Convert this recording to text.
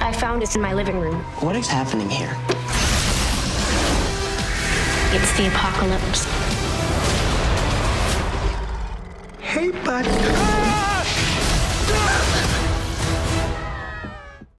I found it in my living room. What is happening here? It's the apocalypse. Hey, bud.